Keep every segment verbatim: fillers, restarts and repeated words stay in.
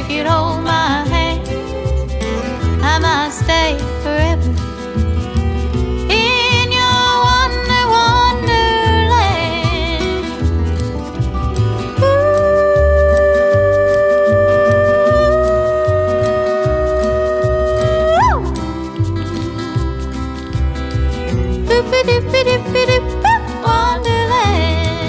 If you'd hold my hand, I might stay forever in your wonder, wonderland. Ooh. Doop-a-doop-a-doop-a-doop, Wonderland.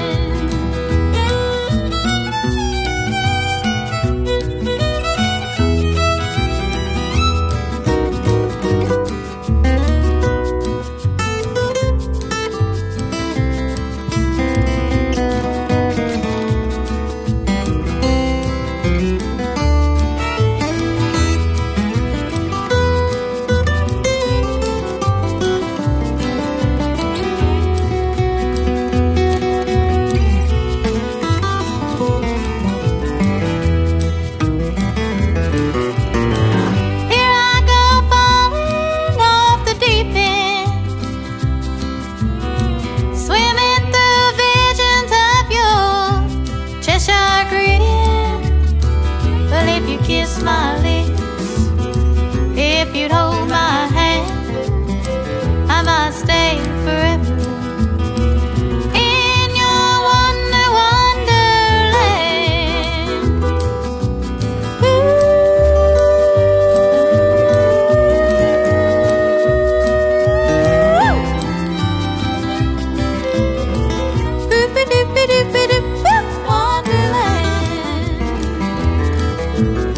Kiss my lips, if you'd hold my hand, I might stay forever in your wonder, wonderland. Ooh. Doop-a-doop-a-doop-a-doop, Wonderland.